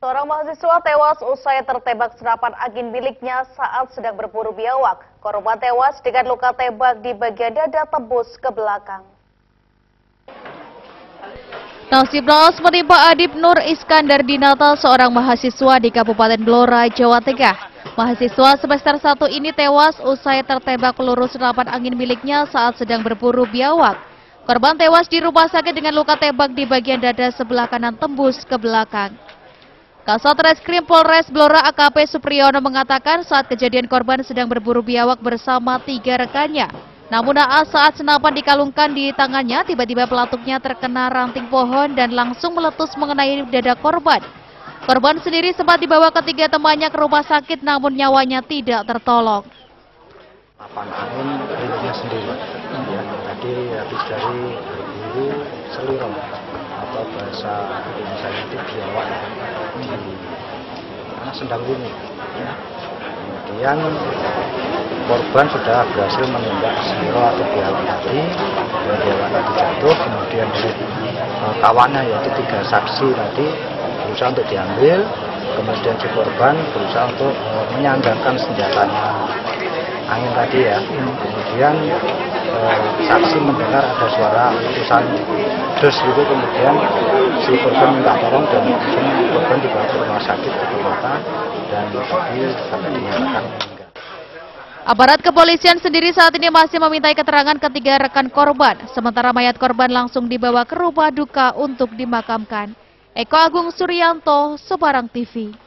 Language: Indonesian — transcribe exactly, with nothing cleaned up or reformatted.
Seorang mahasiswa tewas usai tertembak senapan angin miliknya saat sedang berburu biawak. Korban tewas dengan luka tembak di bagian dada tembus ke belakang. Nasib naas menimpa Adib Nur Iskandar Dinata, seorang mahasiswa di Kabupaten Blora, Jawa Tengah. Mahasiswa semester satu ini tewas usai tertembak peluru senapan angin miliknya saat sedang berburu biawak. Korban tewas di rumah sakit dengan luka tembak di bagian dada sebelah kanan tembus ke belakang. Kasat Reskrim Polres Blora A K P Supriyono mengatakan saat kejadian korban sedang berburu biawak bersama tiga rekannya. Namun naas saat senapan dikalungkan di tangannya, tiba-tiba pelatuknya terkena ranting pohon dan langsung meletus mengenai dada korban. Korban sendiri sempat dibawa ketiga temannya ke rumah sakit, namun nyawanya tidak tertolong. Senapan angin miliknya sendiri, yang tadi habis dari berburu selirong atau bahasa Indonesia itu biawak di mana Sendang Wungu. Kemudian korban sudah berhasil menembak seliro atau biawak tadi, dan biawak tadi jatuh. Kemudian dari kawannya yaitu tiga saksi tadi berusaha untuk diambil. Kemudian si korban berusaha untuk menyandangkan senjatanya angin tadi ya. Kemudian eh, saksi mendengar ada suara letusan dus gitu, kemudian si korban minta tolong dan langsung korban dibawa ke rumah sakit ke Mata dan tadi sampai dinyatakan meninggal. Aparat kepolisian sendiri saat ini masih memintai keterangan ketiga rekan korban, sementara mayat korban langsung dibawa ke rumah duka untuk dimakamkan. Eko Agung Suryanto, Semarang T V.